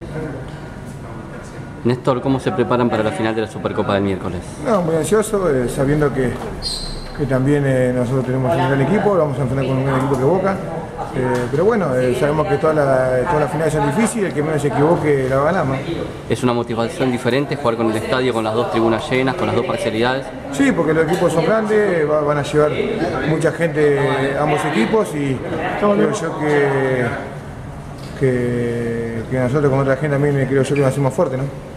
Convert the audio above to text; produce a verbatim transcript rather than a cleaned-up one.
Néstor, ¿cómo se preparan para la final de la Supercopa del miércoles? No, muy ansioso, eh, sabiendo que, que también eh, nosotros tenemos un gran equipo, vamos a enfrentar con un gran equipo que Boca. Eh, pero bueno, eh, sabemos que todas las toda la finales son difíciles, el que menos se equivoque la ganamos. ¿Es una motivación diferente jugar con el estadio, con las dos tribunas llenas, con las dos parcialidades? Sí, porque los equipos son grandes, va, van a llevar mucha gente a ambos equipos y creo yo que, que, que nosotros con otra gente también creo yo que nos hacemos fuerte, ¿no?